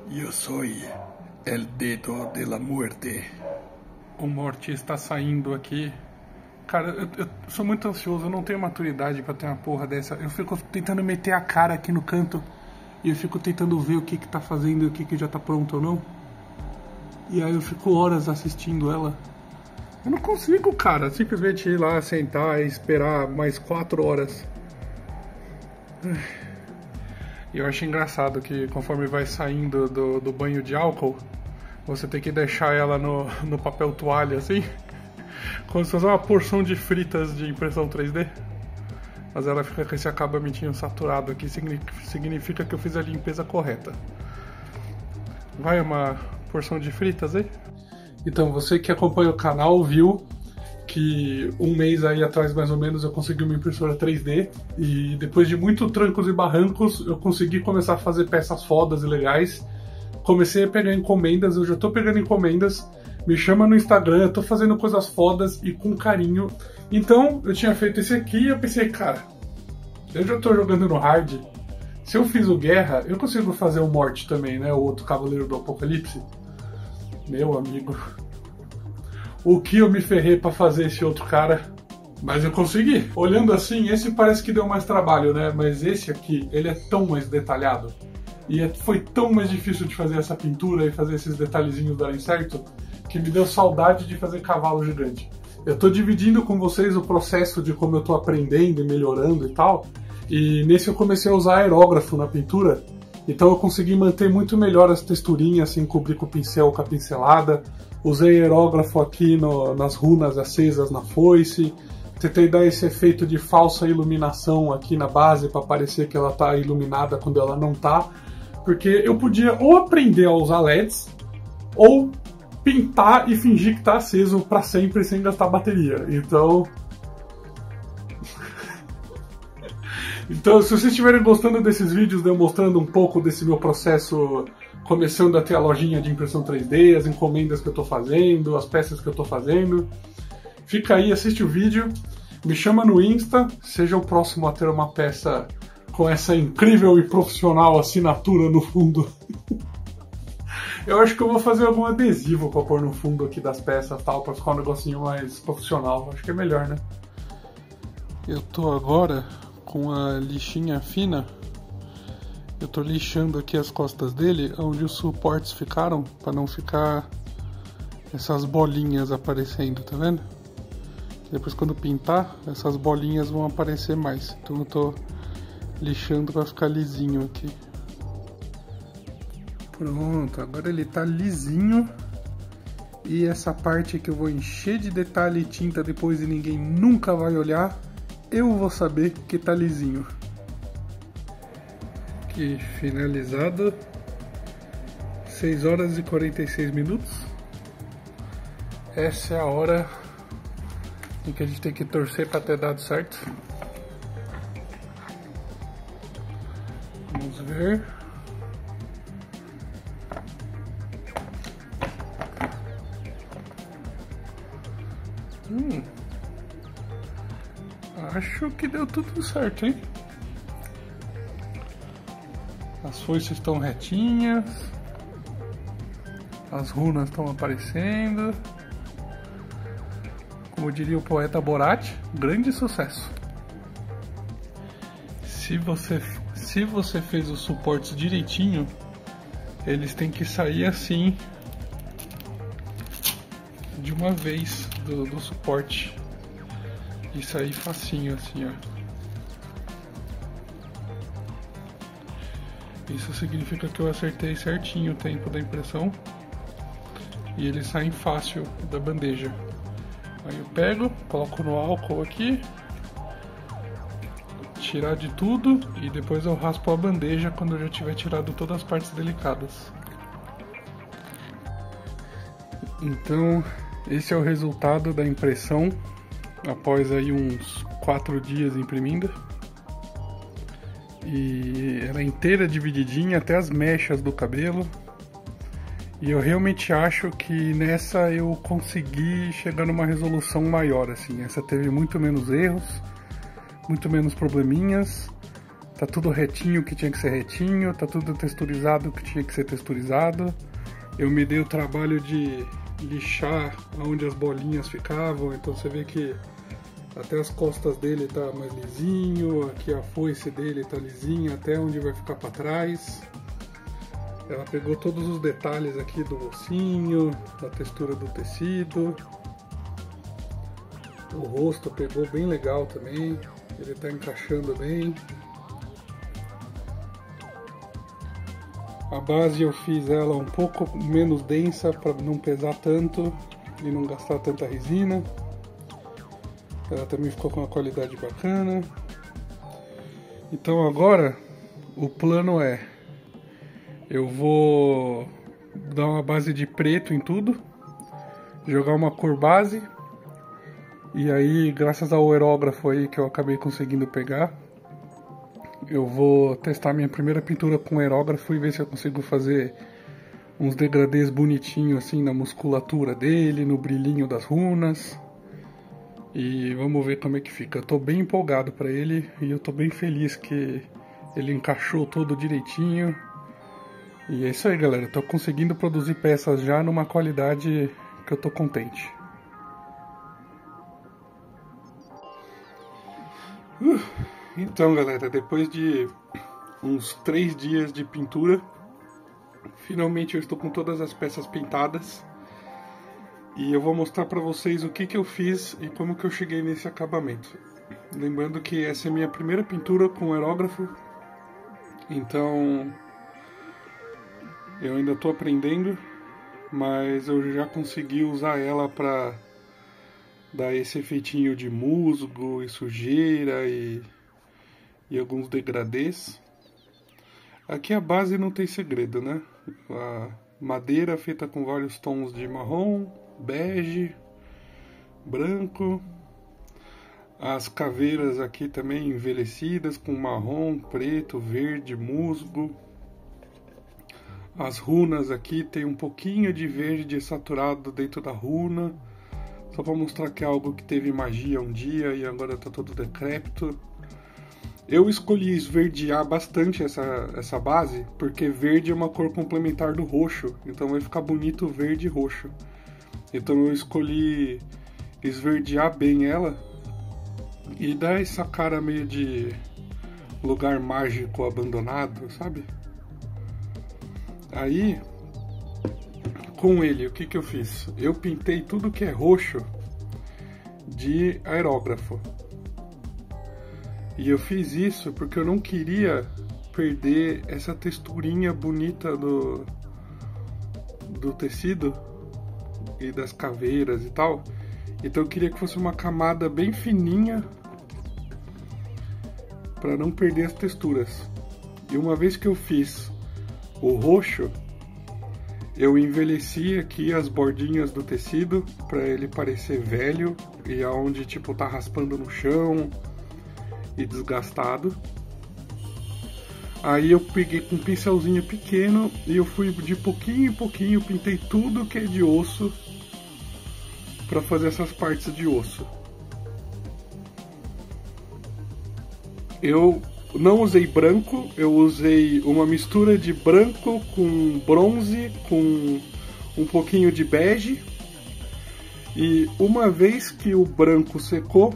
Yo soy el dedo de la muerte. O Morty está saindo aqui. Cara, eu sou muito ansioso, eu não tenho maturidade pra ter uma porra dessa. Eu fico tentando meter a cara aqui no canto e eu fico tentando ver o que tá fazendo e o que já tá pronto ou não. E aí eu fico horas assistindo ela. Eu não consigo, cara, simplesmente ir lá, sentar e esperar mais 4 horas. E eu acho engraçado que conforme vai saindo do banho de álcool, você tem que deixar ela no papel toalha, assim, como se fosse uma porção de fritas de impressão 3D. Mas ela fica com esse acabamentinho saturado aqui, significa que eu fiz a limpeza correta. Vai uma porção de fritas aí? Então, você que acompanha o canal viu que um mês aí atrás, mais ou menos, eu consegui uma impressora 3D e depois de muito trancos e barrancos, eu consegui começar a fazer peças fodas e legais. Comecei a pegar encomendas, eu já tô pegando encomendas, me chama no Instagram, eu tô fazendo coisas fodas e com carinho. Então, eu tinha feito esse aqui e eu pensei, cara, eu já tô jogando no hard, se eu fiz o Guerra, eu consigo fazer o Morty também, né, o outro Cavaleiro do Apocalipse. Meu amigo, o que eu me ferrei pra fazer esse outro cara, mas eu consegui. Olhando assim, esse parece que deu mais trabalho, né? Mas esse aqui, ele é tão mais detalhado. E foi tão mais difícil de fazer essa pintura e fazer esses detalhezinhos darem certo, que me deu saudade de fazer cavalo gigante. Eu tô dividindo com vocês o processo de como eu tô aprendendo e melhorando e tal. E nesse eu comecei a usar aerógrafo na pintura. Então eu consegui manter muito melhor as texturinhas, sem cobrir com o pincel, com a pincelada. Usei aerógrafo aqui nas runas acesas na foice. Tentei dar esse efeito de falsa iluminação aqui na base para parecer que ela tá iluminada quando ela não tá. Porque eu podia ou aprender a usar LEDs, ou pintar e fingir que tá aceso para sempre sem gastar bateria. Então, se vocês estiverem gostando desses vídeos, eu mostrando um pouco desse meu processo, começando a ter a lojinha de impressão 3D, as encomendas que eu tô fazendo, as peças que eu tô fazendo, fica aí, assiste o vídeo, me chama no Insta, seja o próximo a ter uma peça com essa incrível e profissional assinatura no fundo. Eu acho que eu vou fazer algum adesivo pra pôr no fundo aqui das peças, tal, pra ficar um negocinho mais profissional, acho que é melhor, né? Eu tô agora com a lixinha fina, eu tô lixando aqui as costas dele, onde os suportes ficaram, para não ficar essas bolinhas aparecendo, tá vendo? Depois quando pintar, essas bolinhas vão aparecer mais, então eu tô lixando para ficar lisinho aqui. Pronto, agora ele tá lisinho, e essa parte que eu vou encher de detalhe e tinta depois e ninguém nunca vai olhar, eu vou saber que tá lisinho. Aqui, finalizado. 6 horas e 46 minutos. Essa é a hora em que a gente tem que torcer para ter dado certo. Vamos ver. Acho que deu tudo certo, hein? As foices estão retinhas. As runas estão aparecendo. Como diria o poeta Borat, grande sucesso. Se você fez os suportes direitinho, eles têm que sair assim de uma vez do suporte. E sair facinho assim, ó. Isso significa que eu acertei certinho o tempo da impressão e eles saem fácil da bandeja. Aí eu pego, coloco no álcool aqui, tirar de tudo e depois eu raspo a bandeja quando eu já tiver tirado todas as partes delicadas. Então, esse é o resultado da impressão após aí uns 4 dias imprimindo. E ela é inteira divididinha, até as mechas do cabelo. E eu realmente acho que nessa eu consegui chegar numa resolução maior, assim. Essa teve muito menos erros, muito menos probleminhas. Tá tudo retinho que tinha que ser retinho, tá tudo texturizado que tinha que ser texturizado. Eu me dei o trabalho de lixar onde as bolinhas ficavam, então você vê que até as costas dele tá mais lisinho, aqui a foice dele tá lisinha, até onde vai ficar para trás. Ela pegou todos os detalhes aqui do ossinho, da textura do tecido. O rosto pegou bem legal também, ele tá encaixando bem. A base eu fiz ela um pouco menos densa para não pesar tanto e não gastar tanta resina. Ela também ficou com uma qualidade bacana. Então agora o plano é: eu vou dar uma base de preto em tudo, jogar uma cor base, e aí graças ao aerógrafo aí que eu acabei conseguindo pegar, eu vou testar minha primeira pintura com aerógrafo e ver se eu consigo fazer uns degradês bonitinhos assim na musculatura dele, no brilhinho das runas. E vamos ver como é que fica. Eu tô bem empolgado para ele e eu tô bem feliz que ele encaixou todo direitinho. E é isso aí, galera. Eu tô conseguindo produzir peças já numa qualidade que eu tô contente. Então, galera, depois de uns 3 dias de pintura, finalmente eu estou com todas as peças pintadas. E eu vou mostrar pra vocês o que eu fiz e como que eu cheguei nesse acabamento. Lembrando que essa é a minha primeira pintura com aerógrafo, então eu ainda tô aprendendo, mas eu já consegui usar ela pra dar esse efeitinho de musgo e sujeira e alguns degradês. Aqui a base não tem segredo, né? A madeira feita com vários tons de marrom, bege, branco. As caveiras aqui também envelhecidas com marrom, preto, verde, musgo. As runas aqui tem um pouquinho de verde saturado dentro da runa, só para mostrar que é algo que teve magia um dia e agora está todo decrépito. Eu escolhi esverdear bastante essa base, porque verde é uma cor complementar do roxo, então vai ficar bonito verde e roxo. Então eu escolhi esverdear bem ela e dar essa cara meio de lugar mágico abandonado, sabe? Aí, com ele, o que eu fiz? Eu pintei tudo que é roxo de aerógrafo. E eu fiz isso porque eu não queria perder essa texturinha bonita do tecido e das caveiras e tal. Então eu queria que fosse uma camada bem fininha para não perder as texturas. E uma vez que eu fiz o roxo, eu envelheci aqui as bordinhas do tecido para ele parecer velho e aonde tipo tá raspando no chão e desgastado. Aí eu peguei com um pincelzinho pequeno e eu fui de pouquinho em pouquinho, pintei tudo que é de osso para fazer essas partes de osso. Eu não usei branco, eu usei uma mistura de branco com bronze, com um pouquinho de bege. E uma vez que o branco secou,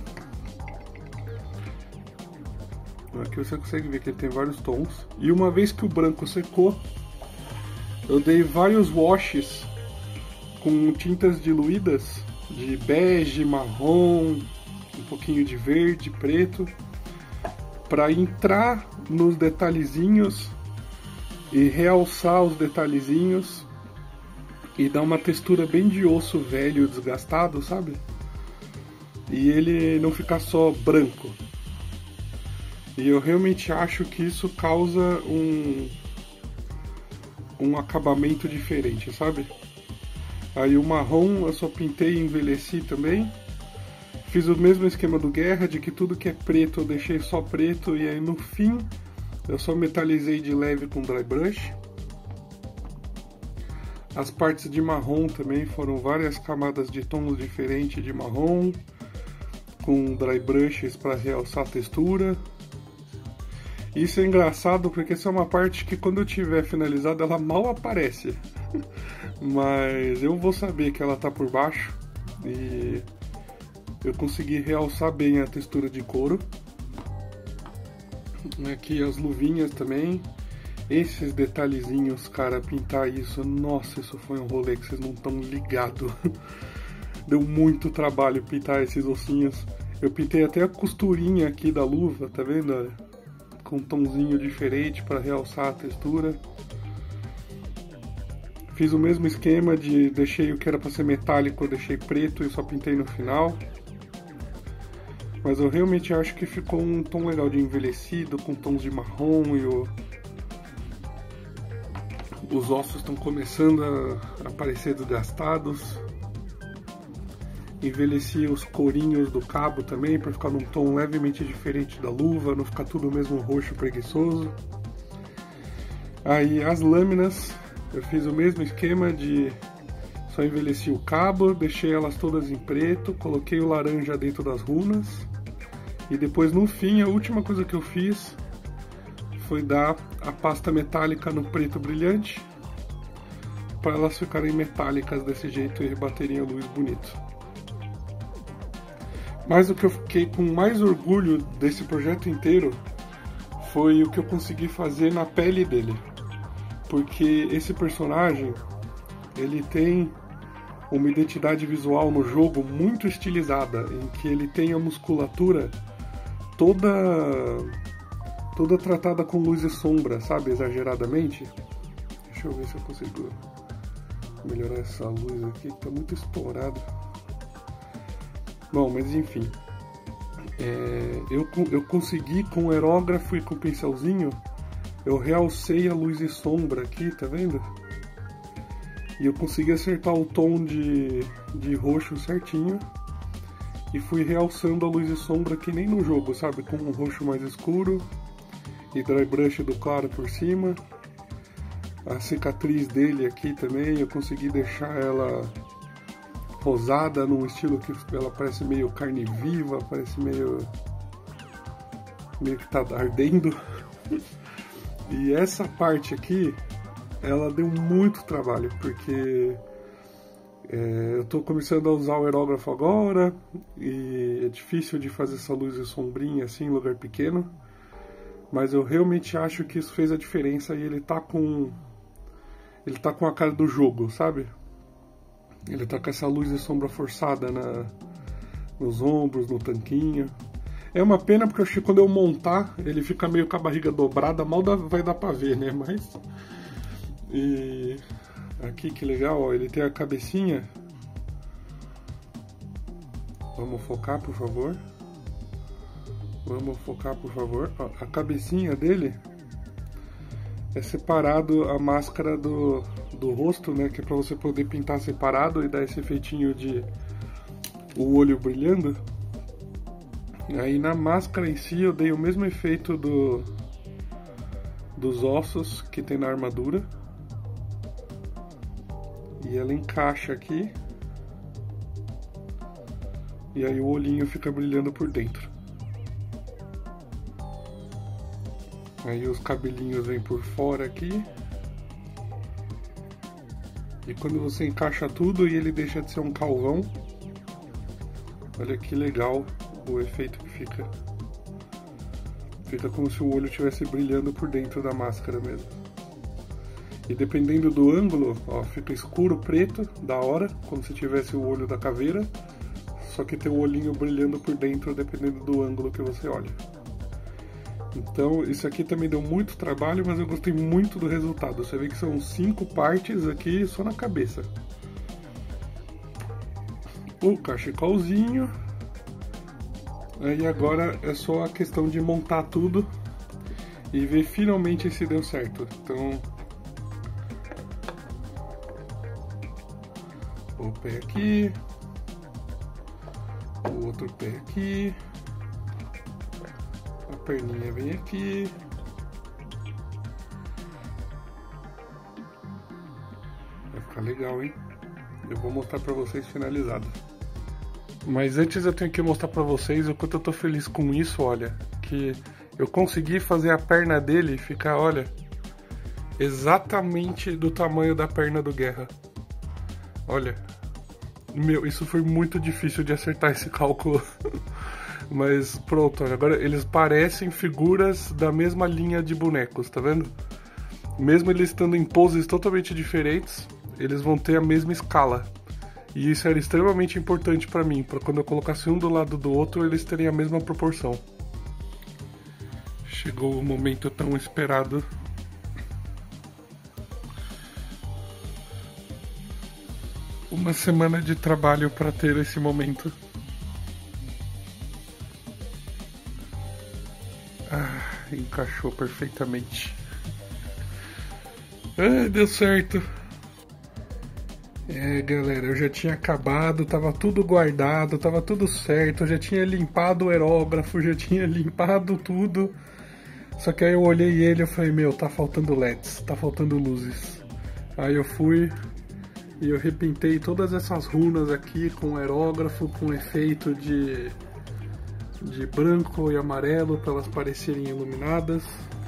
aqui você consegue ver que ele tem vários tons. E uma vez que o branco secou, eu dei vários washes com tintas diluídas de bege, marrom, um pouquinho de verde, preto, para entrar nos detalhezinhos e realçar os detalhezinhos e dar uma textura bem de osso velho desgastado, sabe? E ele não ficar só branco. E eu realmente acho que isso causa um acabamento diferente, sabe? Aí o marrom eu só pintei e envelheci também. Fiz o mesmo esquema do Guerra, de que tudo que é preto eu deixei só preto e aí no fim eu só metalizei de leve com dry brush. As partes de marrom também foram várias camadas de tons diferentes de marrom, com dry brushes para realçar a textura. Isso é engraçado porque essa é uma parte que quando eu tiver finalizado ela mal aparece. Mas eu vou saber que ela tá por baixo e eu consegui realçar bem a textura de couro. Aqui as luvinhas também. Esses detalhezinhos, cara, pintar isso, nossa, isso foi um rolê que vocês não estão ligados. Deu muito trabalho pintar esses ossinhos. Eu pintei até a costurinha aqui da luva, tá vendo? Olha, com um tomzinho diferente para realçar a textura. Fiz o mesmo esquema de deixei o que era para ser metálico, eu deixei preto e só pintei no final. Mas eu realmente acho que ficou um tom legal de envelhecido, com tons de marrom e os ossos estão começando a aparecer desgastados. Envelheci os corinhos do cabo também, para ficar num tom levemente diferente da luva, não ficar tudo mesmo roxo preguiçoso. Aí as lâminas, eu fiz o mesmo esquema de só envelheci o cabo, deixei elas todas em preto, coloquei o laranja dentro das runas. E depois no fim, a última coisa que eu fiz foi dar a pasta metálica no preto brilhante, para elas ficarem metálicas desse jeito e baterem a luz bonito. Mas o que eu fiquei com mais orgulho desse projeto inteiro foi o que eu consegui fazer na pele dele. Porque esse personagem, ele tem uma identidade visual no jogo muito estilizada, em que ele tem a musculatura toda tratada com luz e sombra, sabe, exageradamente. Deixa eu ver se eu consigo melhorar essa luz aqui, que tá muito estourada. Bom, mas enfim, eu consegui com o aerógrafo e com o pincelzinho, eu realcei a luz e sombra aqui, tá vendo? E eu consegui acertar o tom de roxo certinho e fui realçando a luz e sombra que nem no jogo, sabe? Com um roxo mais escuro e dry brush do claro por cima. A cicatriz dele aqui também, eu consegui deixar ela rosada, num estilo que ela parece meio carne viva, parece meio que tá ardendo. E essa parte aqui, ela deu muito trabalho, porque eu tô começando a usar o aerógrafo agora, e é difícil de fazer essa luz e sombrinha assim em lugar pequeno, mas eu realmente acho que isso fez a diferença e ele tá com a cara do jogo, sabe? Ele tá com essa luz e sombra forçada nos ombros, no tanquinho. É uma pena porque eu acho que quando eu montar, ele fica meio com a barriga dobrada, mal vai dar pra ver, né? Mas... E... Aqui que legal, ó, ele tem a cabecinha. Vamos focar, por favor. Vamos focar, por favor. Ó, a cabecinha dele é separado a máscara do rosto, né? Que é pra você poder pintar separado e dar esse efeitinho de o olho brilhando. Aí na máscara em si eu dei o mesmo efeito dos ossos que tem na armadura. E ela encaixa aqui. E aí o olhinho fica brilhando por dentro. Aí os cabelinhos vêm por fora aqui. E quando você encaixa tudo e ele deixa de ser um calvão, olha que legal o efeito que fica. Fica como se o olho estivesse brilhando por dentro da máscara mesmo. E dependendo do ângulo, ó, fica escuro, preto, da hora, como se tivesse o olho da caveira. Só que tem o olhinho brilhando por dentro, dependendo do ângulo que você olha. Então, isso aqui também deu muito trabalho, mas eu gostei muito do resultado. Você vê que são 5 partes aqui só na cabeça. O cachecolzinho. Aí agora é só a questão de montar tudo e ver finalmente se deu certo. Então, o pé aqui, o outro pé aqui, a perninha vem aqui, vai ficar legal, hein? Eu vou mostrar pra vocês finalizado. Mas antes eu tenho que mostrar pra vocês o quanto eu tô feliz com isso, olha, que Eu consegui fazer a perna dele ficar, olha, exatamente do tamanho da perna do Guerra. Olha, meu, isso foi muito difícil de acertar esse cálculo. Mas pronto, agora eles parecem figuras da mesma linha de bonecos, tá vendo? Mesmo eles estando em poses totalmente diferentes, eles vão ter a mesma escala. E isso era extremamente importante pra mim, pra quando eu colocasse um do lado do outro, eles terem a mesma proporção. Chegou o momento tão esperado. Uma semana de trabalho pra ter esse momento. Encaixou perfeitamente. Deu certo. Galera, eu já tinha acabado, tava tudo guardado, tava tudo certo, eu já tinha limpado o aerógrafo, já tinha limpado tudo. Só que aí eu olhei ele e falei, meu, tá faltando LEDs, tá faltando luzes. Aí eu fui e eu repintei todas essas runas aqui com aerógrafo, com efeito de branco e amarelo para elas parecerem iluminadas.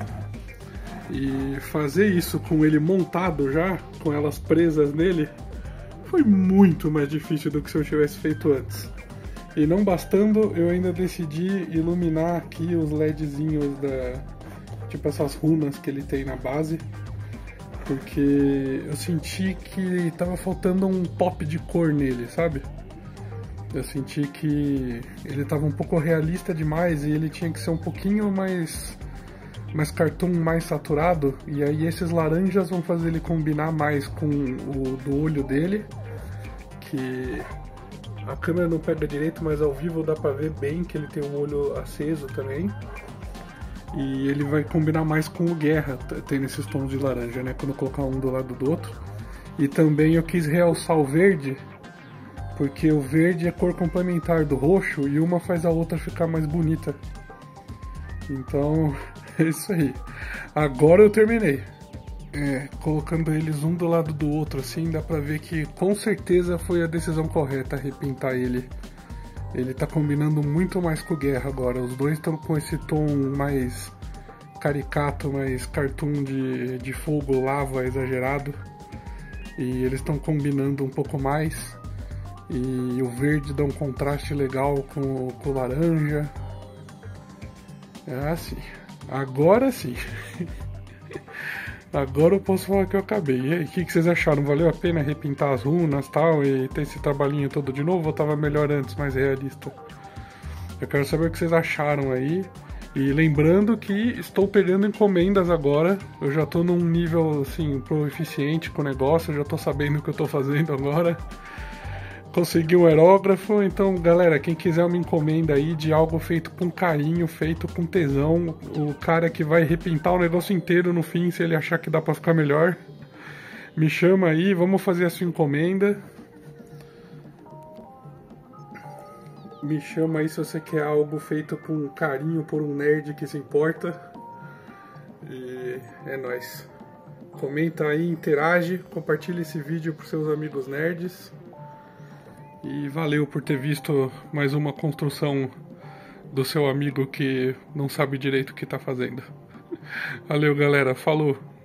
E fazer isso com ele montado já, com elas presas nele, foi muito mais difícil do que se eu tivesse feito antes. E não bastando, eu ainda decidi iluminar aqui os LEDzinhos tipo essas runas que ele tem na base, porque eu senti que tava faltando um pop de cor nele, sabe? Eu senti que ele tava um pouco realista demais e ele tinha que ser um pouquinho mais cartoon, mais saturado, e aí esses laranjas vão fazer ele combinar mais com o do olho dele, que a câmera não pega direito, mas ao vivo dá pra ver bem que ele tem um olho aceso também. E ele vai combinar mais com o Guerra, tendo esses tons de laranja, né? Quando eu colocar um do lado do outro. E também eu quis realçar o verde, porque o verde é cor complementar do roxo e uma faz a outra ficar mais bonita. Então, é isso aí. Agora eu terminei. Colocando eles um do lado do outro assim, dá pra ver que com certeza foi a decisão correta repintar ele. Ele tá combinando muito mais com o Guerra agora. Os dois estão com esse tom mais caricato, mais cartoon de fogo, lava exagerado. E eles estão combinando um pouco mais. E o verde dá um contraste legal com o laranja. Assim, agora sim. Agora eu posso falar que eu acabei. E aí, o que vocês acharam? Valeu a pena repintar as runas e tal, e ter esse trabalhinho todo de novo, ou tava melhor antes, mais realista? Eu quero saber o que vocês acharam aí. E lembrando que estou pegando encomendas agora. Eu já tô num nível, assim, proficiente com o negócio, eu já tô sabendo o que eu tô fazendo agora. Consegui um aerógrafo, então galera, quem quiser uma encomenda aí de algo feito com carinho, feito com tesão, o cara que vai repintar o negócio inteiro no fim, se ele achar que dá pra ficar melhor, me chama aí, vamos fazer a sua encomenda. Me chama aí se você quer algo feito com carinho por um nerd que se importa. E é nóis. Comenta aí, interage, compartilha esse vídeo pros seus amigos nerds. E valeu por ter visto mais uma construção do seu amigo que não sabe direito o que tá fazendo. Valeu, galera. Falou!